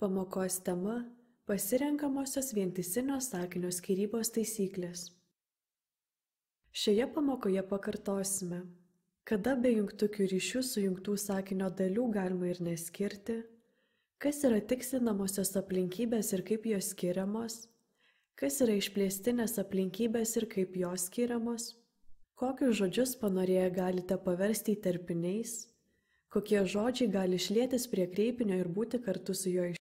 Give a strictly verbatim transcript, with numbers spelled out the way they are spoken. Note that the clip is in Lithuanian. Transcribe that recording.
Pamokos tema – pasirenkamosios vientisinio sakinio skyrybos taisyklės. Šioje pamokoje pakartosime, kada be jungtukių ryšių sujungtų sakinio dalių galima ir neskirti, kas yra tikslinamosios aplinkybės ir kaip jos skiriamos, kas yra išplėstinės aplinkybės ir kaip jos skiriamos, kokius žodžius panorėję galite paversti įterpiniais, kokie žodžiai gali šlietis prie kreipinio ir būti kartu su jo